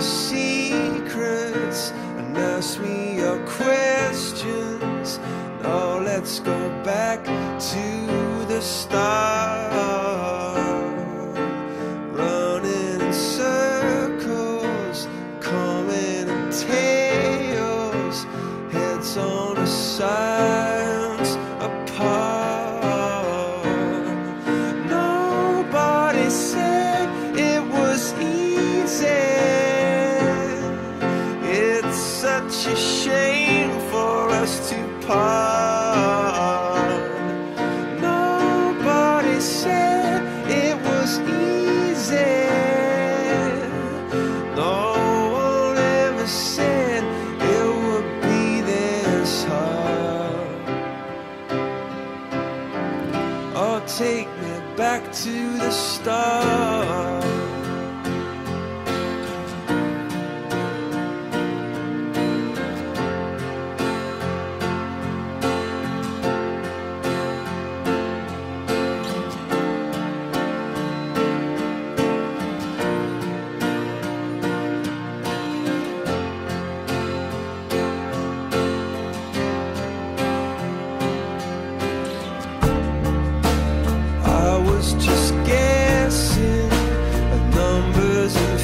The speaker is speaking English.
secrets and ask me your questions. Now let's go back to the start, running in circles, coming in tails, heads on the sides apart. Nobody said it was easy. It's such a shame for us to part. Nobody said it was easy. No one ever said it would be this hard. Oh, take me back to the start. I was just guessing at numbers and